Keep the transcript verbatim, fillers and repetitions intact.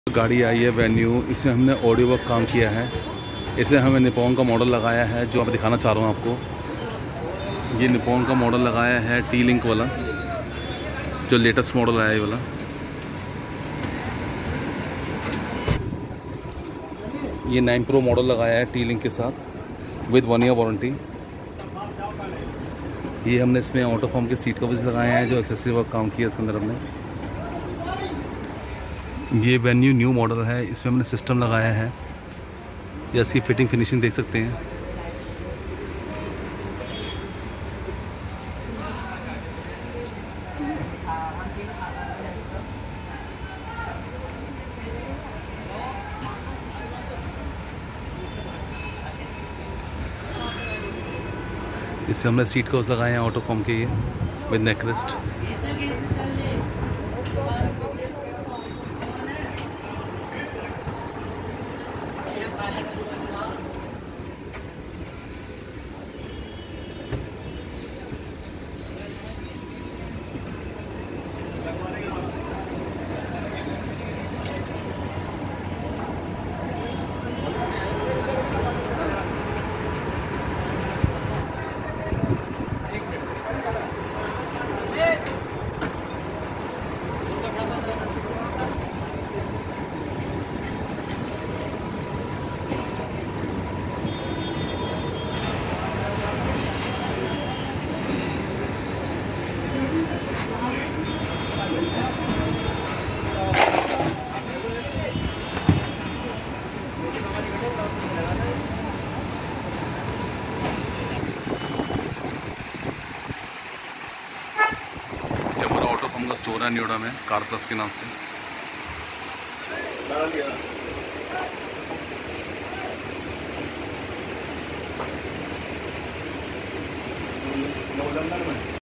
गाड़ी आई है वेन्यू, इसमें हमने ऑडियो वर्क काम किया है। इसे हमें निपॉन का मॉडल लगाया है जो मैं दिखाना चाह रहा हूँ आपको। ये निपॉन का मॉडल लगाया है टी लिंक वाला, जो लेटेस्ट मॉडल आया है ये वाला। ये नाइन प्रो मॉडल लगाया है टी लिंक के साथ विद वन ईयर वारंटी। ये हमने इसमें ऑटोफॉर्म के सीट कवर्स लगाए हैं जो एक्सेसरी वर्क काम किया इसके अंदर हमने। ये वेन्यू न्यू मॉडल है, इसमें हमने सिस्टम लगाया है। या इसकी फिटिंग फिनिशिंग देख सकते हैं। इससे हमने सीट कवर्स लगाए हैं ऑटोफॉर्म के, ये विद नेक रेस्ट। का स्टोर है न्योड़ा में, कार प्लस के नाम से। नौ